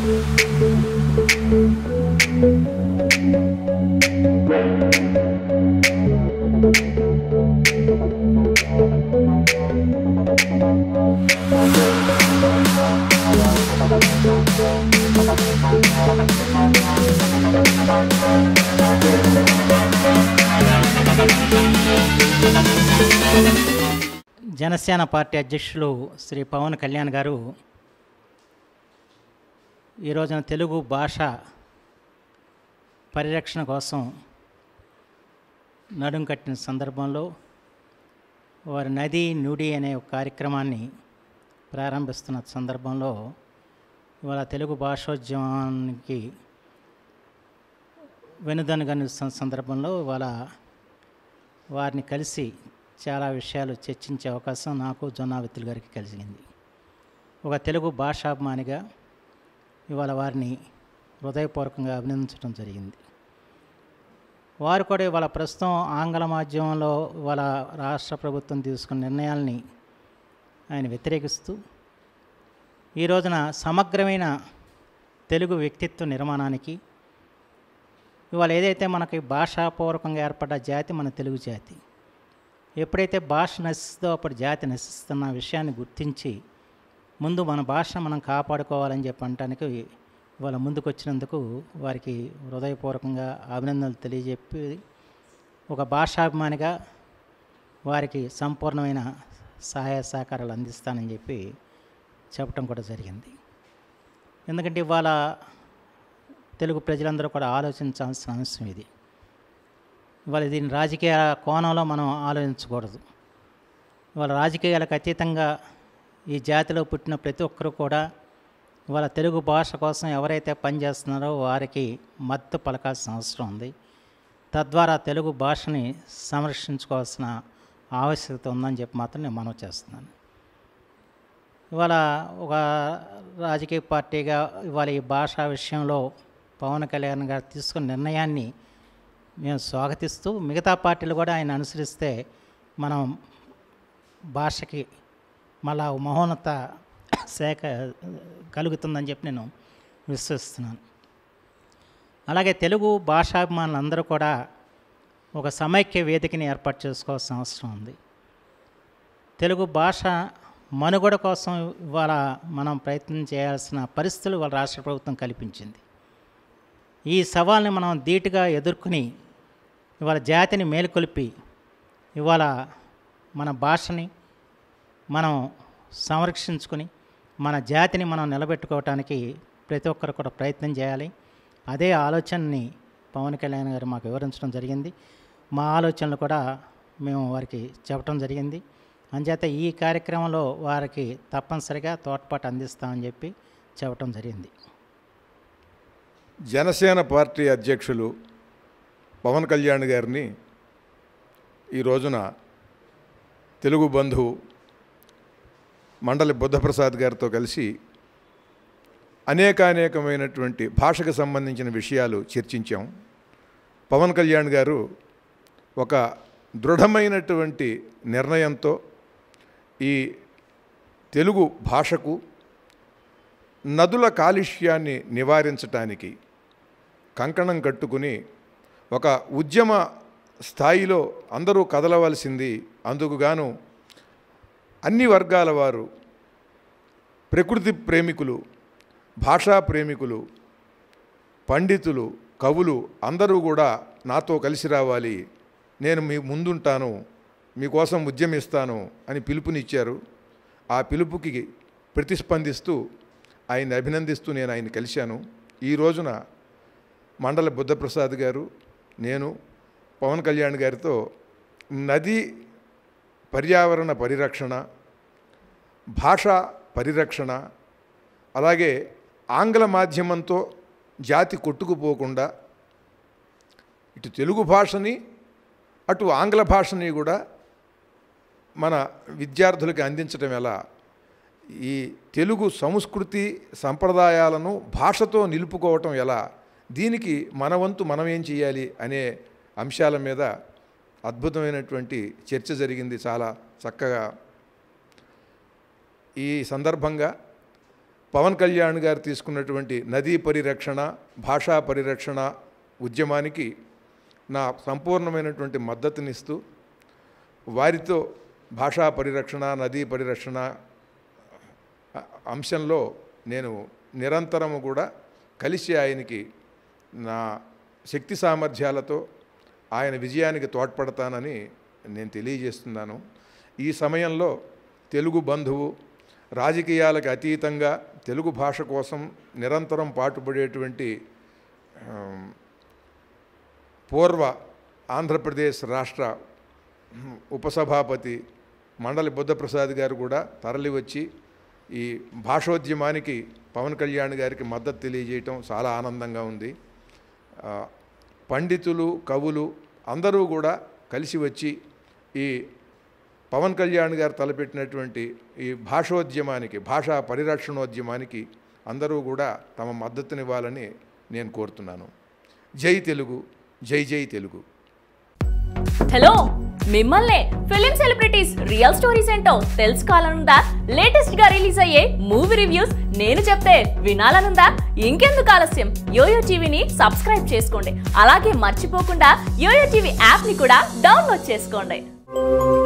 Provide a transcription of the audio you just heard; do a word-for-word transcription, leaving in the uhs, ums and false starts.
Janasena party అధ్యక్షులు శ్రీ పవన్ కళ్యాణ్ గారు ఈ రోజున తెలుగు భాష పరిరక్షణ కోసం నడుం కట్టిన సందర్భంలో వారి నది నుడి అనే ఒక కార్యక్రమాన్ని ప్రారంభిస్తున్న సందర్భంలో ఇవాళ తెలుగు భాషోద్యమానికి వెనుదనుగా నిలుస్తున్న సందర్భంలో ఇవాళ వారిని కలిసి చాలా విషయాలు చర్చించే అవకాశం నాకు జొన్నావిత్తుల గారికి కలిగింది. ఒక తెలుగు భాషాభిమానిగా ఇవాళ వారిని హృదయపూర్వకంగా అభినందించడం జరిగింది. వారు కూడా ఇవాళ ప్రస్తుతం ఆంగ్ల మాధ్యమంలో ఇవాళ రాష్ట్ర ప్రభుత్వం తీసుకున్న నిర్ణయాల్ని ఆయన వ్యతిరేకిస్తూ ఈ రోజున సమగ్రమైన తెలుగు వ్యక్తిత్వ నిర్మాణానికి ఇవాళ ఏదైతే మనకి భాషాపూర్వకంగా ఏర్పడ్డ జాతి మన తెలుగు జాతి, ఎప్పుడైతే భాష నశిస్తుందో అప్పుడు జాతి నశిస్తున్న విషయాన్ని గుర్తించి ముందు మన భాషను మనం కాపాడుకోవాలని చెప్పి అనటానికి ఇవాళ ముందుకు వచ్చినందుకు వారికి హృదయపూర్వకంగా అభినందనలు తెలియజెప్పి ఒక భాషాభిమానిగా వారికి సంపూర్ణమైన సహాయ సహకారాలు అందిస్తానని చెప్పి చెప్పడం కూడా జరిగింది. ఎందుకంటే ఇవాళ తెలుగు ప్రజలందరూ కూడా ఆలోచించాల్సిన అంశం ఇది. ఇవాళ దీని రాజకీయ కోణంలో మనం ఆలోచించకూడదు. ఇవాళ రాజకీయాలకు అతీతంగా ఈ జాతిలో పుట్టిన ప్రతి ఒక్కరూ కూడా ఇవాళ తెలుగు భాష కోసం ఎవరైతే పనిచేస్తున్నారో వారికి మద్దతు పలకాల్సిన అవసరం ఉంది. తద్వారా తెలుగు భాషని సంరక్షించుకోవాల్సిన ఆవశ్యకత ఉందని చెప్పి మాత్రం నేను మనవి చేస్తున్నాను. ఇవాళ ఒక రాజకీయ పార్టీగా ఇవాళ ఈ భాషా విషయంలో పవన్ కళ్యాణ్ గారు తీసుకున్న నిర్ణయాన్ని మేము స్వాగతిస్తూ మిగతా పార్టీలు కూడా ఆయన అనుసరిస్తే మనం భాషకి మళ్ళా మహోన్నత శాఖ కలుగుతుందని చెప్పి నేను విశ్వసిస్తున్నాను. అలాగే తెలుగు భాషాభిమానులందరూ కూడా ఒక సమైక్య వేదికని ఏర్పాటు చేసుకోవాల్సిన అవసరం ఉంది. తెలుగు భాష మనుగడ కోసం ఇవాళ మనం ప్రయత్నం చేయాల్సిన పరిస్థితులు ఇవాళ రాష్ట్ర ప్రభుత్వం కల్పించింది. ఈ సవాల్ని మనం ధీటుగా ఎదుర్కొని ఇవాళ జాతిని మేలుకొల్పి ఇవాళ మన భాషని మనం సంరక్షించుకొని మన జాతిని మనం నిలబెట్టుకోవటానికి ప్రతి ఒక్కరు కూడా ప్రయత్నం చేయాలి. అదే ఆలోచనని పవన్ కళ్యాణ్ గారు మాకు వివరించడం జరిగింది. మా ఆలోచనలు కూడా మేము వారికి చెప్పడం జరిగింది. అంచేత ఈ కార్యక్రమంలో వారికి తప్పనిసరిగా తోడ్పాటు అందిస్తామని చెప్పి చెప్పడం జరిగింది. జనసేన పార్టీ అధ్యక్షులు పవన్ కళ్యాణ్ గారిని ఈ రోజున తెలుగు బంధువు మండలి బుద్ధప్రసాద్ గారితో కలిసి అనేకానేకమైనటువంటి భాషకు సంబంధించిన విషయాలు చర్చించాం. పవన్ కళ్యాణ్ గారు ఒక దృఢమైనటువంటి నిర్ణయంతో ఈ తెలుగు భాషకు నదుల కాలుష్యాన్ని నివారించటానికి కంకణం కట్టుకుని ఒక ఉద్యమ స్థాయిలో అందరూ కదలవలసింది. అందుకు గాను అన్ని వర్గాల వారు, ప్రకృతి ప్రేమికులు, భాషా ప్రేమికులు, పండితులు, కవులు అందరూ కూడా నాతో కలిసి రావాలి, నేను మీ ముందుంటాను, మీకోసం ఉద్యమిస్తాను అని పిలుపునిచ్చారు. ఆ పిలుపుకి ప్రతిస్పందిస్తూ ఆయన్ని అభినందిస్తూ నేను ఆయన కలిశాను. ఈ రోజున మండల బుద్ధప్రసాద్ గారు, నేను పవన్ కళ్యాణ్ గారితో నది పర్యావరణ పరిరక్షణ, భాషా పరిరక్షణ, అలాగే ఆంగ్ల మాధ్యమంతో జాతి కొట్టుకుపోకుండా ఇటు తెలుగు భాషని అటు ఆంగ్ల భాషని కూడా మన విద్యార్థులకి అందించడం ఎలా, ఈ తెలుగు సంస్కృతి సంప్రదాయాలను భాషతో నిలుపుకోవటం ఎలా, దీనికి మన వంతు మనం ఏం చేయాలి అనే అంశాల మీద అద్భుతమైనటువంటి చర్చ జరిగింది. చాలా చక్కగా ఈ సందర్భంగా పవన్ కళ్యాణ్ గారు తీసుకున్నటువంటి నదీ పరిరక్షణ, భాషా పరిరక్షణ ఉద్యమానికి నా సంపూర్ణమైనటువంటి మద్దతునిస్తూ వారితో భాషా పరిరక్షణ, నదీ పరిరక్షణ అంశంలో నేను నిరంతరము కూడా కలిసి ఆయనకి నా శక్తి సామర్థ్యాలతో ఆయన విజయానికి తోడ్పడతానని నేను తెలియజేస్తున్నాను. ఈ సమయంలో తెలుగు బంధువు, రాజకీయాలకు అతీతంగా తెలుగు భాష కోసం నిరంతరం పాటుపడేటువంటి పూర్వ ఆంధ్రప్రదేశ్ రాష్ట్ర ఉపసభాపతి మండలి బుద్ధప్రసాద్ గారు కూడా తరలి వచ్చి ఈ భాషోద్యమానికి పవన్ కళ్యాణ్ గారికి మద్దతు తెలియజేయటం చాలా ఆనందంగా ఉంది. పండితులు, కవులు అందరూ కూడా కలిసి వచ్చి ఈ పవన్ కళ్యాణ్ గారు తలపెట్టినటువంటి ఈ భాషోద్యమానికి, భాషా పరిరక్షణోద్యమానికి అందరూ కూడా తమ మద్దతునివ్వాలని నేను కోరుతున్నాను. జై తెలుగు, జై జై తెలుగు. హలో, మిమ్మల్ని ఫిలిం సెలబ్రిటీస్ రియల్ స్టోరీస్ ఏంటో తెలుసుకోవాలనుందా? లేటెస్ట్ గా రిలీజ్ అయ్యే మూవీ రివ్యూస్ నేను చెప్తే వినాలనుందా? ఇంకెందుకు ఆలస్యం, యోయో టీవీని సబ్స్క్రైబ్ చేసుకోండి. అలాగే మర్చిపోకుండా యోయో టీవీ యాప్ ని కూడా డౌన్లోడ్ చేసుకోండి.